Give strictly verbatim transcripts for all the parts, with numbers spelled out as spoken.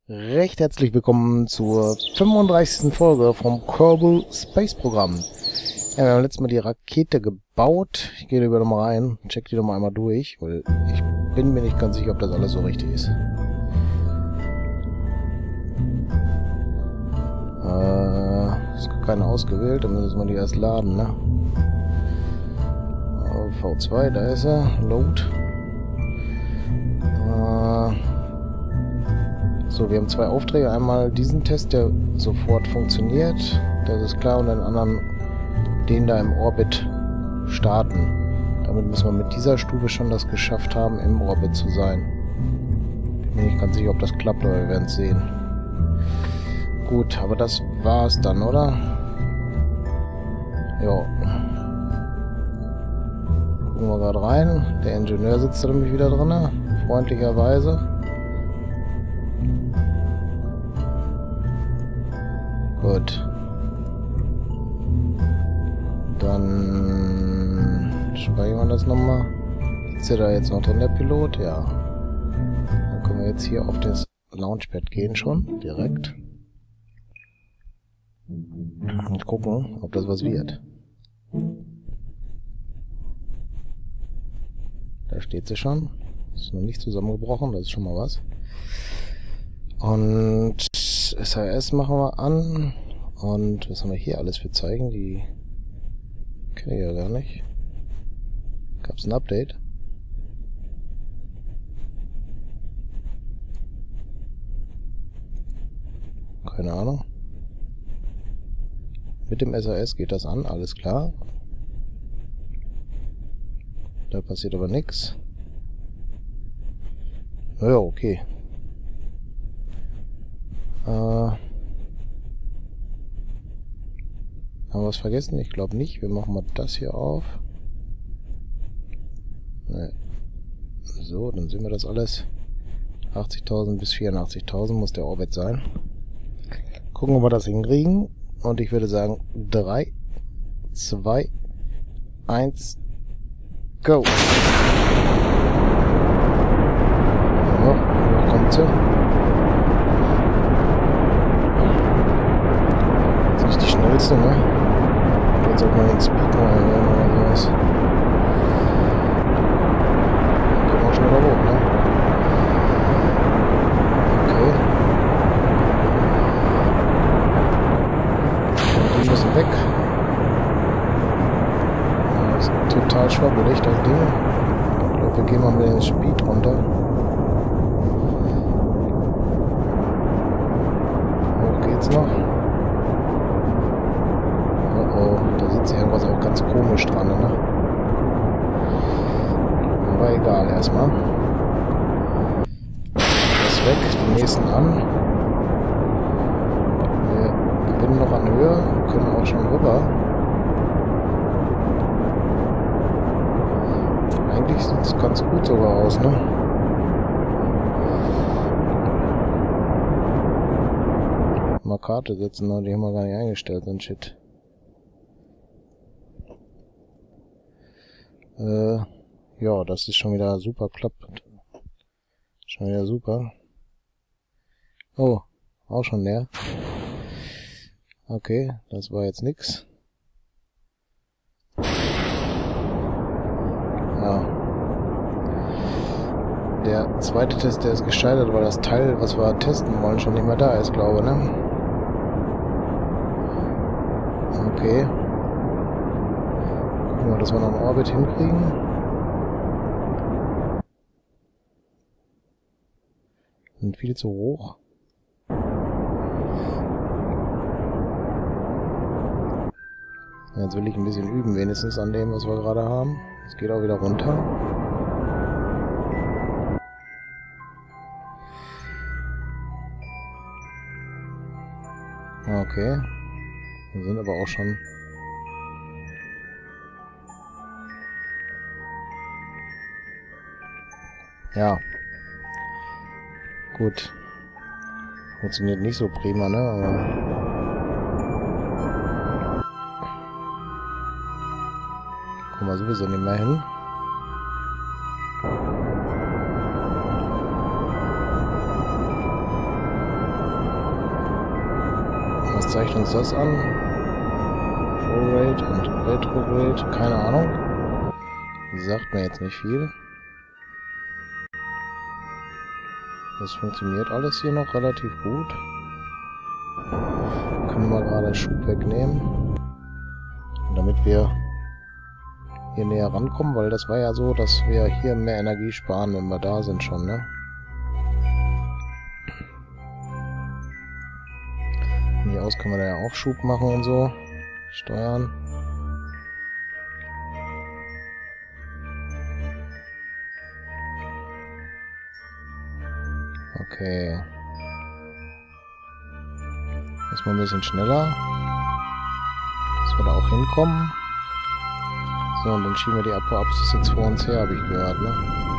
Recht herzlich willkommen zur fünfunddreißigsten Folge vom Kerbal Space Programm. Ja, wir haben letztes Mal die Rakete gebaut. Ich gehe lieber nochmal rein, check die nochmal einmal durch, weil ich bin mir nicht ganz sicher, ob das alles so richtig ist. Äh, ist gar keine ausgewählt, dann müssen wir die erst laden, ne? V zwei, da ist er. Load. Äh, So, wir haben zwei Aufträge. Einmal diesen Test, der sofort funktioniert. Das ist klar. Und den anderen, den da im Orbit starten. Damit müssen wir mit dieser Stufe schon das geschafft haben, im Orbit zu sein. Bin mir nicht ganz sicher, ob das klappt, aber wir werden es sehen. Gut, aber das war's dann, oder? Jo. Gucken wir gerade rein. Der Ingenieur sitzt da nämlich wieder drin. Freundlicherweise. Gut. Dann speichern wir das nochmal. Ist ja da jetzt noch drin, der Pilot? Ja. Dann können wir jetzt hier auf das Launchpad gehen schon, direkt. Und gucken, ob das was wird. Da steht sie schon. Ist noch nicht zusammengebrochen, das ist schon mal was. Und S H S machen wir an. Und was haben wir hier alles für Zeichen? Die kenne ich ja gar nicht. Gab es ein Update? Keine Ahnung. Mit dem S H S geht das an, alles klar. Da passiert aber nichts. Naja, okay. Äh, haben wir was vergessen? Ich glaube nicht. Wir machen mal das hier auf. Ne. So, dann sehen wir das alles. achtzigtausend bis vierundachtzigtausend muss der Orbit sein. Gucken, ob wir das hinkriegen. Und ich würde sagen, drei, zwei, eins, go! So, wo kommt sie? Die schnellste, ne? Jetzt sollte man den Speed noch erhöhen oder sowas. Dann kommen wir schneller hoch, ne? Okay. Und die müssen weg. Das ist total schwabbelig, das Ding. Ich glaube, wir gehen mal mit dem Speed runter. Hoch geht's noch. Da sitzt irgendwas auch ganz komisch dran, ne? Aber egal, erstmal. Das ist weg, die nächsten an. Wir gewinnen noch an Höhe, können auch schon rüber. Eigentlich sieht es ganz gut sogar aus, ne? Mal Karte setzen, ne? Die haben wir gar nicht eingestellt, so ein Shit. Äh, ja, das ist schon wieder super, klappt. Schon wieder super. Oh, auch schon leer. Okay, das war jetzt nix. Ja. Der zweite Test, der ist gescheitert, weil das Teil, was wir testen wollen, schon nicht mehr da ist, glaube ich, ne? Okay. Gucken wir, dass wir noch einen Orbit hinkriegen. Sind viel zu hoch. Jetzt will ich ein bisschen üben, wenigstens an dem, was wir gerade haben. Es geht auch wieder runter. Okay. Wir sind aber auch schon... Ja. Gut. Funktioniert nicht so prima, ne? Aber kommen wir sowieso nicht mehr hin. zeigt uns das an? Pro-Rate und Retrograde, keine Ahnung. Sagt mir jetzt nicht viel. Das funktioniert alles hier noch relativ gut. Können wir gerade Schub wegnehmen. Und damit wir hier näher rankommen, weil das war ja so, dass wir hier mehr Energie sparen, wenn wir da sind schon, ne? Von hier aus können wir da ja auch Schub machen und so. Steuern. Okay. Jetzt mal ein bisschen schneller. Dass wir da auch hinkommen. So, und dann schieben wir die Apoapsis jetzt vor uns her, habe ich gehört, ne?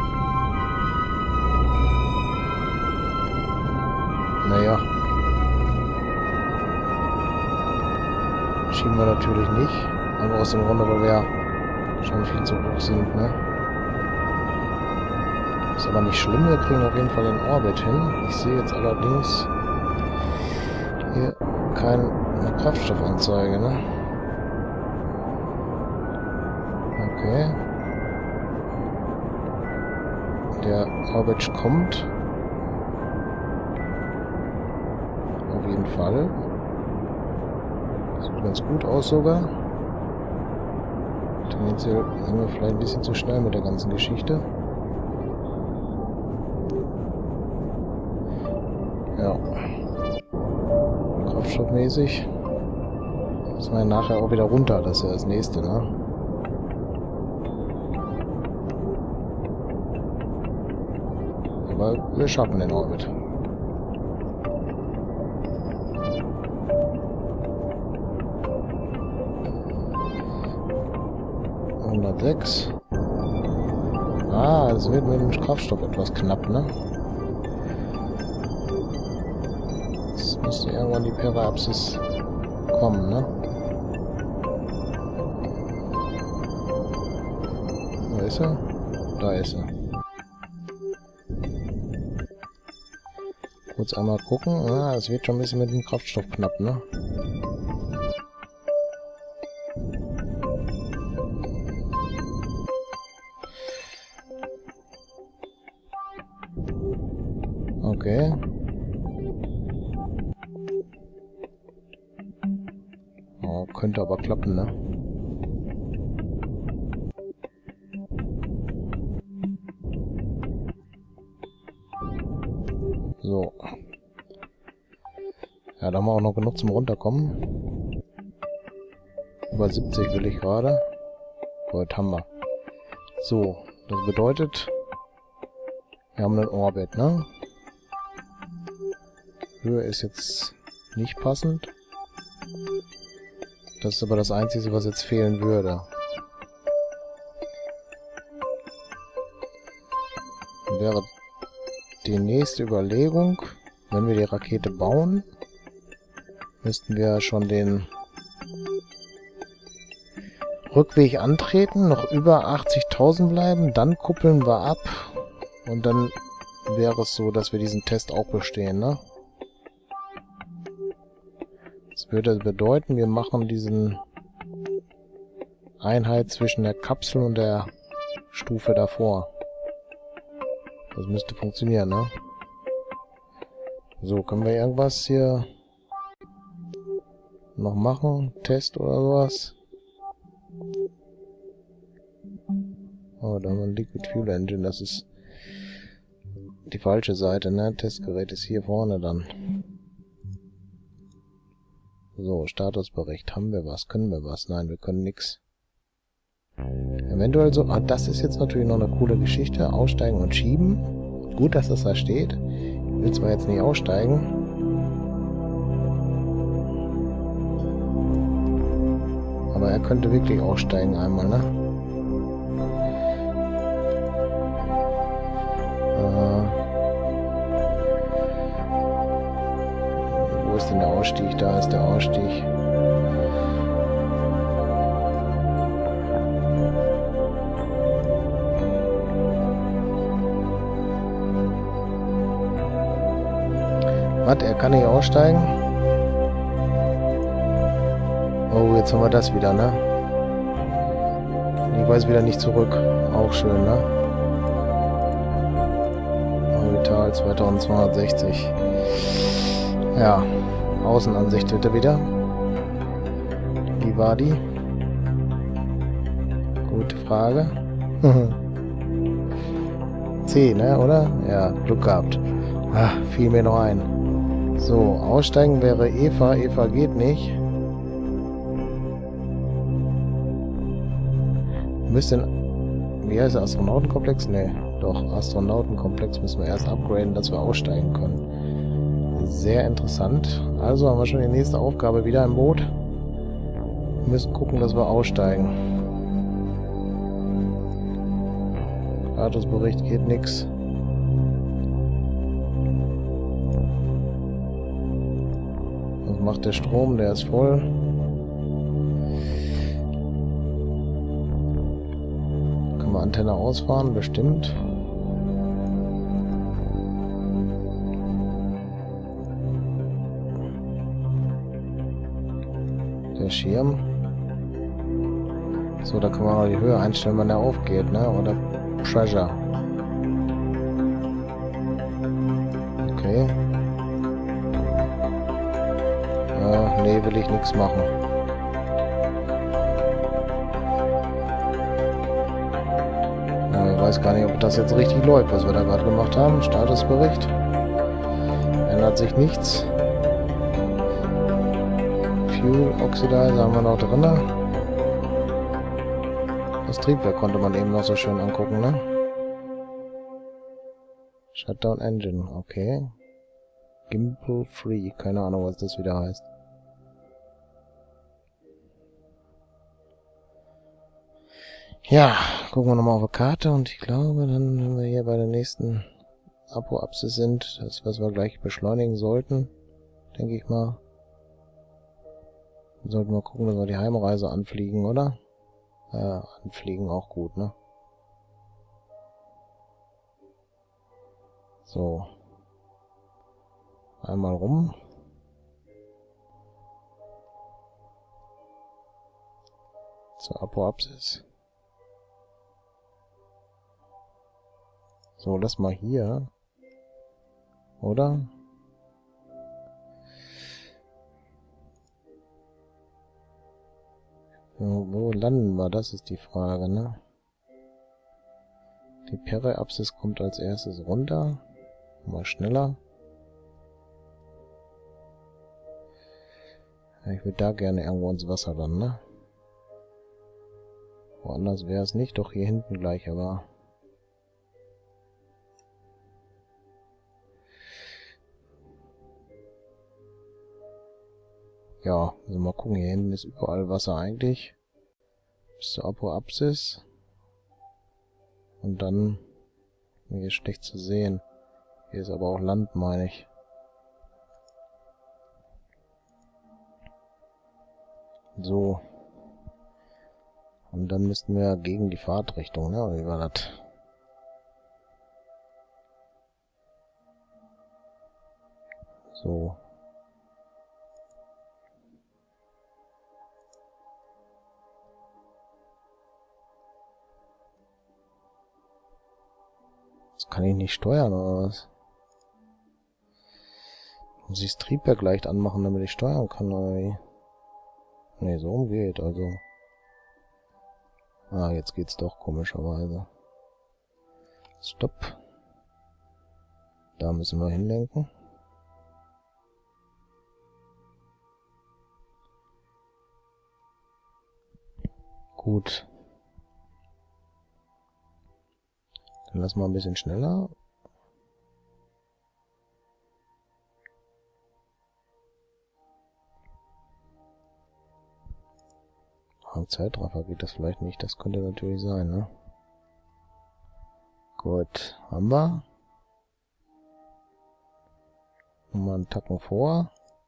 Naja. Schieben wir natürlich nicht. Aber aus dem Grunde, weil wir schon viel zu hoch sind, ne? Ist aber nicht schlimm, wir kriegen auf jeden Fall den Orbit hin. Ich sehe jetzt allerdings hier keine Kraftstoffanzeige, ne? Okay. Der Orbit kommt. Auf jeden Fall. Sieht ganz gut aus sogar. Tendenziell sind wir vielleicht ein bisschen zu schnell mit der ganzen Geschichte. Ja. Kraftstoffmäßig. Müssen wir nachher auch wieder runter, das ist ja das nächste, ne? Aber wir schaffen den Orbit. hundertsechs. Ah, es wird mit dem Kraftstoff etwas knapp, ne? Jetzt müsste irgendwann die Periapsis kommen, ne? Wo ist er? Da ist er. Kurz einmal gucken. Ah, es wird schon ein bisschen mit dem Kraftstoff knapp, ne? Okay. Oh, könnte aber klappen, ne? So. Ja, da haben wir auch noch genug zum Runterkommen. Über siebzig will ich gerade. Gut, haben wir. So, das bedeutet, wir haben einen Orbit, ne? Höhe ist jetzt nicht passend. Das ist aber das Einzige, was jetzt fehlen würde. Wäre die nächste Überlegung, wenn wir die Rakete bauen, müssten wir schon den Rückweg antreten, noch über achtzigtausend bleiben, dann kuppeln wir ab und dann wäre es so, dass wir diesen Test auch bestehen, ne? Das würde bedeuten, wir machen diesen Einheit zwischen der Kapsel und der Stufe davor. Das müsste funktionieren, ne? So, können wir irgendwas hier noch machen? Test oder sowas? Oh, da haben wir ein Liquid Fuel Engine. Das ist die falsche Seite, ne? Testgerät ist hier vorne dann. So, Statusbericht. Haben wir was? Können wir was? Nein, wir können nix. Eventuell so... Ah, das ist jetzt natürlich noch eine coole Geschichte. Aussteigen und schieben. Gut, dass das da steht. Ich will zwar jetzt nicht aussteigen. Aber er könnte wirklich aussteigen einmal, ne? Äh... Wo ist denn der Ausstieg? Da ist der Ausstieg. Was? Er kann nicht aussteigen? Oh, jetzt haben wir das wieder, ne? Ich weiß wieder nicht zurück. Auch schön, ne? Orbital zweitausendzweihundertsechzig. Ja. Außenansicht wird er wieder. Wie war die? Gute Frage. C, ne, oder? Ja, Glück gehabt. Ach, fiel mir noch ein. So, aussteigen wäre Eva. Eva geht nicht. Müssen... Wie heißt der Astronautenkomplex? Ne, doch, Astronautenkomplex müssen wir erst upgraden, dass wir aussteigen können. Sehr interessant. Also haben wir schon die nächste Aufgabe wieder im Boot. Wir müssen gucken, dass wir aussteigen. Statusbericht geht nix. Was macht der Strom? Der ist voll. Können wir Antenne ausfahren? Bestimmt. Der Schirm. So, da können wir noch die Höhe einstellen, wann der aufgeht, ne? Oder Pressure. Okay. Ja, nee, will ich nichts machen. Ja, ich weiß gar nicht, ob das jetzt richtig läuft, was wir da gerade gemacht haben. Statusbericht. Ändert sich nichts. Fuel Oxidizer haben wir noch drin. Das Triebwerk konnte man eben noch so schön angucken, ne? Shutdown Engine, okay. Gimbal Free, keine Ahnung, was das wieder heißt. Ja, gucken wir nochmal auf die Karte und ich glaube, dann, wenn wir hier bei der nächsten Apoapsis sind, das, was wir gleich beschleunigen sollten, denke ich mal, dann sollten wir gucken, dass wir die Heimreise anfliegen, oder? Ja, anfliegen auch gut, ne? So. Einmal rum. Zur Apoapsis. So, lass mal hier. Oder? Wo landen wir? Das ist die Frage, ne? Die Periapsis kommt als erstes runter. Mal schneller. Ja, ich würde da gerne irgendwo ins Wasser dann, ne? Woanders wäre es nicht, doch hier hinten gleich, aber... Ja, also mal gucken, hier hinten ist überall Wasser eigentlich. Bis zur Apoapsis. Und dann... Hier ist schlecht zu sehen. Hier ist aber auch Land, meine ich. So. Und dann müssten wir gegen die Fahrtrichtung, ne? Oder wie war das? So. Das kann ich nicht steuern, oder was? Muss ich das Triebwerk leicht anmachen, damit ich steuern kann, oder wie? Ne, so umgeht, also. Ah, jetzt geht's doch komischerweise. Stopp. Da müssen wir hinlenken. Gut. Dann lassen wir ein bisschen schneller. Am Zeitraffer geht das vielleicht nicht. Das könnte natürlich sein, ne? Gut. Haben wir. Nochmal einen Tacken vor.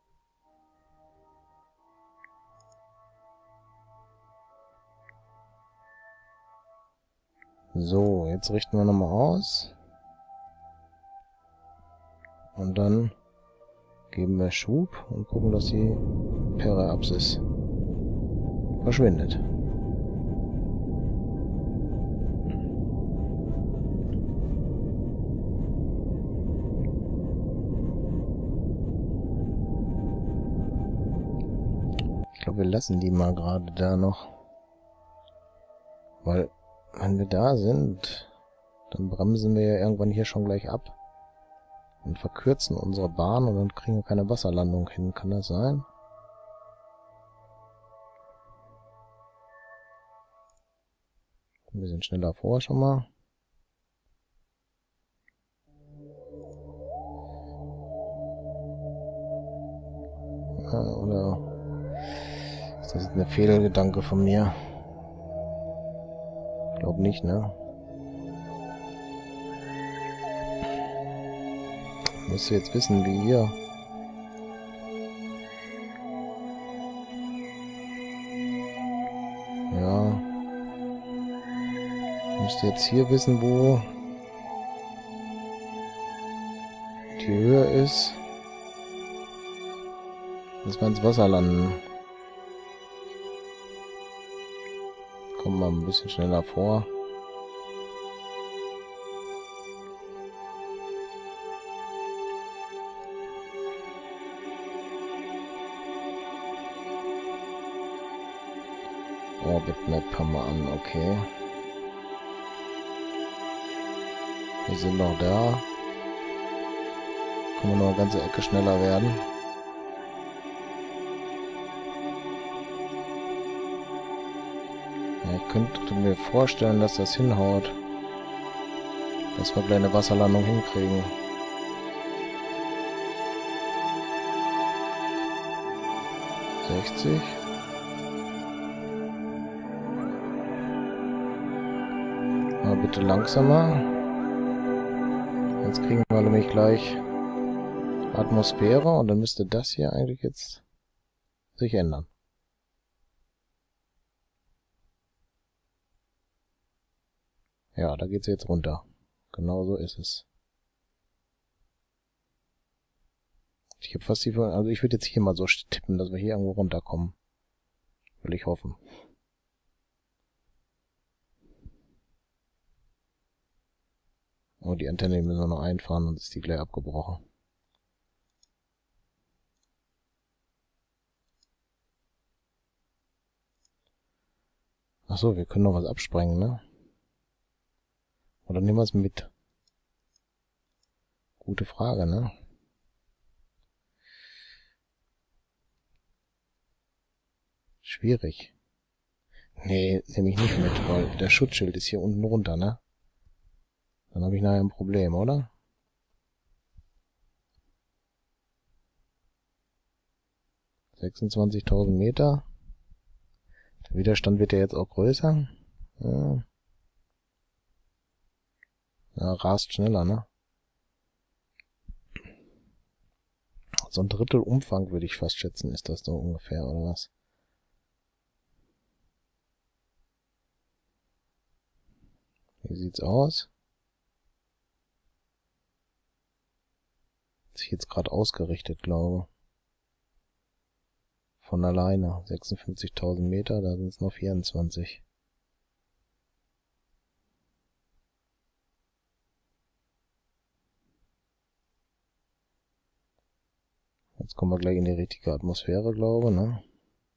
So, jetzt richten wir nochmal aus. Und dann geben wir Schub und gucken, dass die Periapsis verschwindet. Ich glaube, wir lassen die mal gerade da noch. Weil, wenn wir da sind, dann bremsen wir ja irgendwann hier schon gleich ab. Und verkürzen unsere Bahn und dann kriegen wir keine Wasserlandung hin. Kann das sein? Ein bisschen schneller vor schon mal. Ja, oder ist das jetzt eine Fehlgedanke von mir? Ich glaube nicht, ne? Musst du jetzt wissen, wie hier. Ja. Ich müsste jetzt hier wissen, wo die Höhe ist. Dass wir ins Wasser landen. Kommen wir ein bisschen schneller vor. Orbit Map haben wir an, okay. Wir sind noch da. Können wir noch eine ganze Ecke schneller werden. Ja, ich könnte mir vorstellen, dass das hinhaut. Dass wir gleich eine Wasserlandung hinkriegen. sechzig. Aber bitte langsamer. Jetzt kriegen wir nämlich gleich Atmosphäre und dann müsste das hier eigentlich jetzt sich ändern. Ja, da geht's jetzt runter. Genau so ist es. Ich habe fast die, also ich würde jetzt hier mal so tippen, dass wir hier irgendwo runterkommen. Will ich hoffen. Oh, die Antenne müssen wir noch einfahren, sonst ist die gleich abgebrochen. Ach so, wir können noch was absprengen, ne? Oder nehmen wir es mit? Gute Frage, ne? Schwierig. Nee, nehme ich nicht mit, weil der Schutzschild ist hier unten runter, ne? Dann habe ich nachher ein Problem, oder? sechsundzwanzigtausend Meter. Der Widerstand wird ja jetzt auch größer. Ja. Ja, rast schneller, ne? So ein Drittel Umfang würde ich fast schätzen, ist das so ungefähr, oder was? Wie sieht's aus? Hat sich jetzt gerade ausgerichtet, glaube ich. Von alleine. sechsundfünfzigtausend Meter, da sind es noch vierundzwanzig. Jetzt kommen wir gleich in die richtige Atmosphäre, glaube ich, ne?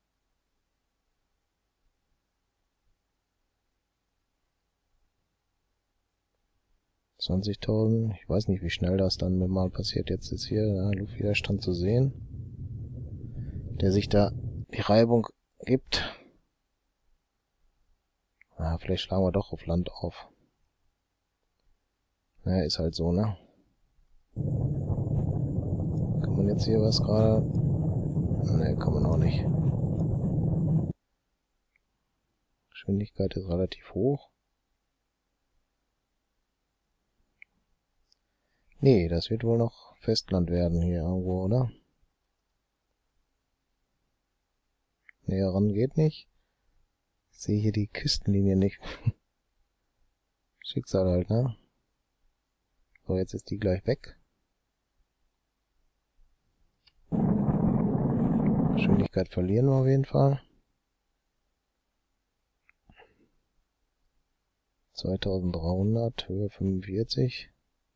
zwanzigtausend. Ich weiß nicht, wie schnell das dann mal passiert. Jetzt ist hier der Luftwiderstand zu sehen, der sich da die Reibung gibt. Ah, vielleicht schlagen wir doch auf Land auf. Naja, ist halt so, ne? Kann man jetzt hier was gerade... Ne, kann man auch nicht. Geschwindigkeit ist relativ hoch. Nee, das wird wohl noch Festland werden hier irgendwo, oder? Näher ran geht nicht. Ich sehe hier die Küstenlinie nicht. Schicksal halt, ne? So, jetzt ist die gleich weg. Geschwindigkeit verlieren wir auf jeden Fall. zweitausenddreihundert, Höhe fünfundvierzig.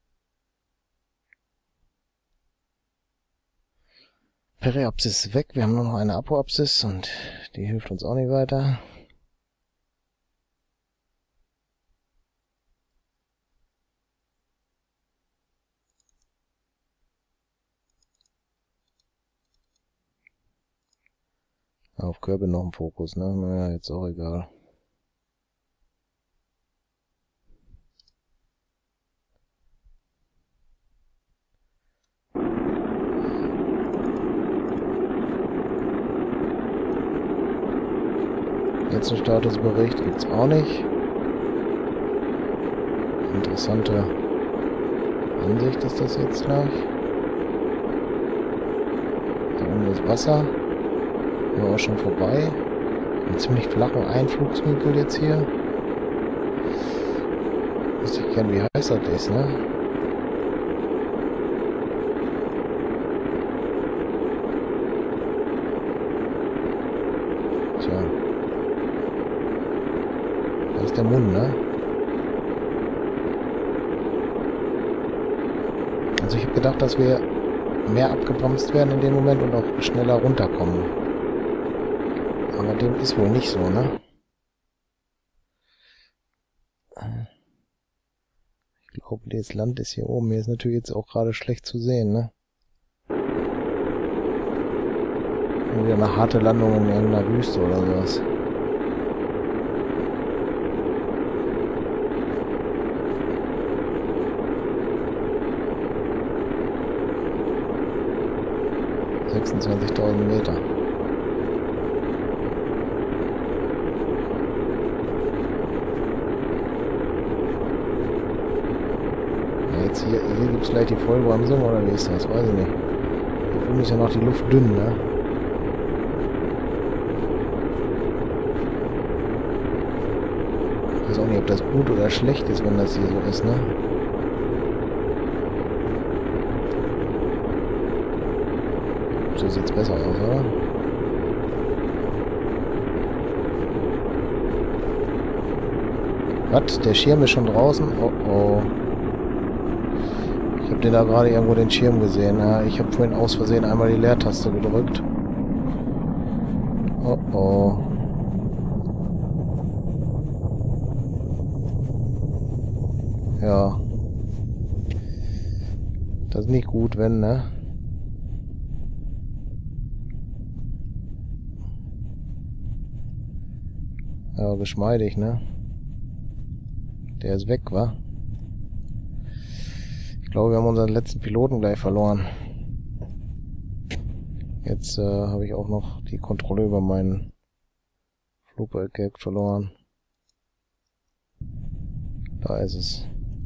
Periapsis ist weg, wir haben nur noch eine Apoapsis und die hilft uns auch nicht weiter. Auf Körbe noch ein Fokus, ne? Naja, jetzt auch egal. Jetzt ein Statusbericht gibt's auch nicht. Interessante Ansicht ist das jetzt gleich. Da unten ist Wasser. Sind wir auch schon vorbei. Einen ziemlich flachen Einflugswinkel jetzt hier. Wüsste ich gern, wie heiß das ist, ne? Tja. Da ist der Mund, ne? Also ich habe gedacht, dass wir mehr abgebremst werden in dem Moment und auch schneller runterkommen. Aber dem ist wohl nicht so, ne? Ich glaube, das Land ist hier oben. Hier ist natürlich jetzt auch gerade schlecht zu sehen, ne? Wieder eine harte Landung in irgendeiner Wüste oder sowas. sechsundzwanzigtausend Meter. Ja, jetzt hier, hier gibt es gleich die Vollbremsung, oder wie ist das? Weiß ich nicht. Hier oben ist ja noch die Luft dünn, ne? Ich weiß auch nicht, ob das gut oder schlecht ist, wenn das hier so ist, ne? So sieht's besser aus, oder? Was? Der Schirm ist schon draußen? Oh oh. Ich habe den da gerade irgendwo den Schirm gesehen. Ja, ich habe vorhin aus Versehen einmal die Leertaste gedrückt. Oh oh. Ja. Das ist nicht gut, wenn, ne? Ja, geschmeidig, ne? Der ist weg, wa? Ich glaube, wir haben unseren letzten Piloten gleich verloren. Jetzt äh, habe ich auch noch die Kontrolle über meinen Flugobjekt verloren. Da ist es.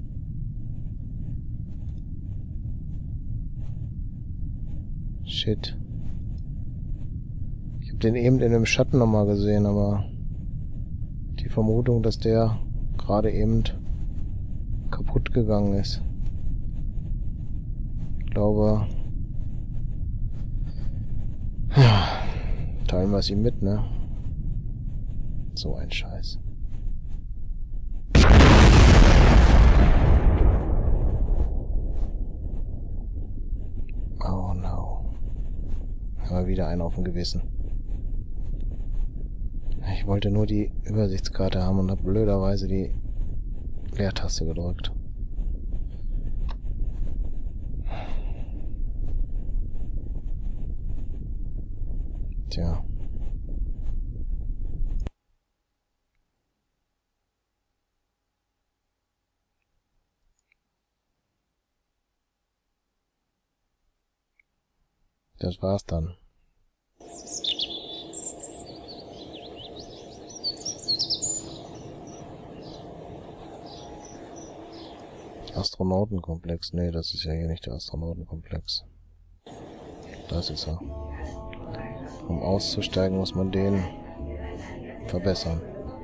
Shit. Ich habe den eben in dem Schatten nochmal gesehen, aber die Vermutung, dass der gerade eben kaputt gegangen ist. Ich glaube, ja, teilen wir es ihm mit, ne? So ein Scheiß. Oh no. Haben wir wieder einen auf dem Gewissen. Ich wollte nur die Übersichtskarte haben und habe blöderweise die Leertaste gedrückt. Tja. Das war's dann. Astronautenkomplex. Nee, das ist ja hier nicht der Astronautenkomplex. Das ist er. Um auszusteigen, muss man den verbessern.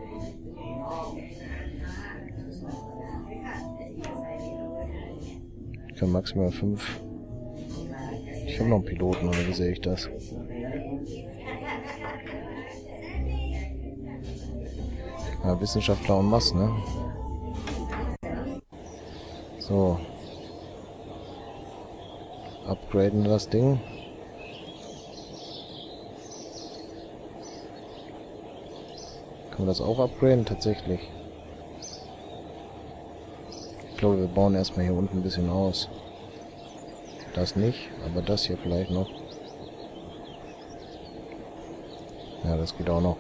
Ich kann maximal fünf. Ich habe noch einen Piloten, oder wie sehe ich das? Ja, Wissenschaftler en masse, ne? So. Upgraden das Ding. Kann man das auch upgraden? Tatsächlich. Ich glaube, wir bauen erstmal hier unten ein bisschen aus. Das nicht, aber das hier vielleicht noch. Ja, das geht auch noch.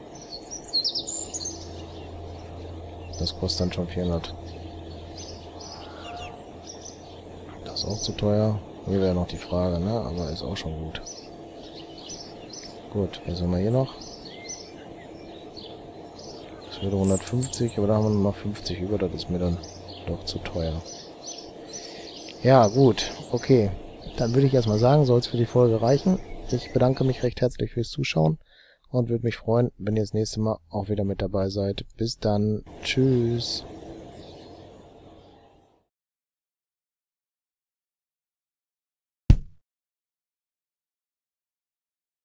Das kostet dann schon vierhundert. Das ist auch zu teuer. Hier wäre noch die Frage, ne? Aber ist auch schon gut. Gut, was haben wir hier noch? Das würde hundertfünfzig, aber da haben wir noch fünfzig über. Das ist mir dann doch zu teuer. Ja, gut. Okay. Dann würde ich erstmal sagen, soll es für die Folge reichen. Ich bedanke mich recht herzlich fürs Zuschauen und würde mich freuen, wenn ihr das nächste Mal auch wieder mit dabei seid. Bis dann. Tschüss.